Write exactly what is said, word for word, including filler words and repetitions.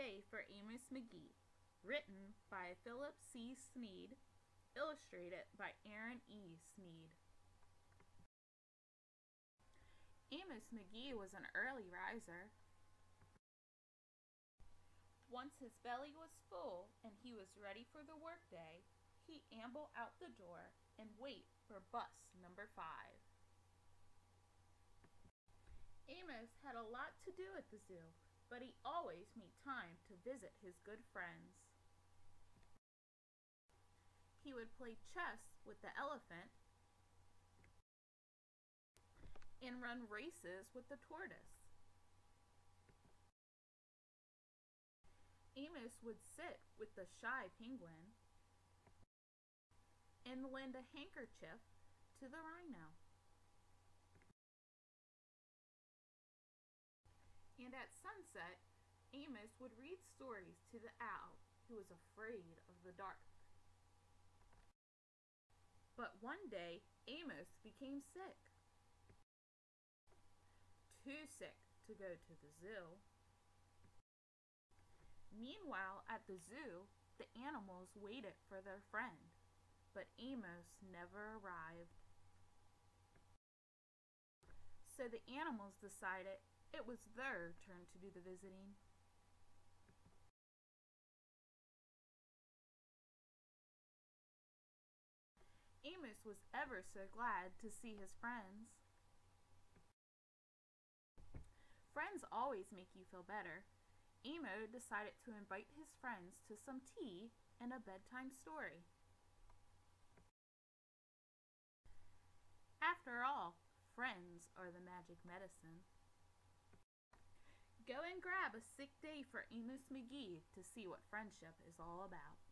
Day for Amos McGee, written by Philip C. Sneed, illustrated by Aaron E. Sneed. Amos McGee was an early riser. Once his belly was full and he was ready for the workday, he ambled out the door and wait for bus number five. Amos had a lot to do at the zoo, but he always made time to visit his good friends. He would play chess with the elephant and run races with the tortoise. Amos would sit with the shy penguin and lend a handkerchief to the rhino. And at sunset, Amos would read stories to the owl who was afraid of the dark. But one day, Amos became sick. Too sick to go to the zoo. Meanwhile, at the zoo, the animals waited for their friend, but Amos never arrived. So the animals decided it was their turn to do the visiting. Amos was ever so glad to see his friends. Friends always make you feel better. Amos decided to invite his friends to some tea and a bedtime story. After all, friends are the magic medicine. Go and grab a sick day for Amos McGee to see what friendship is all about.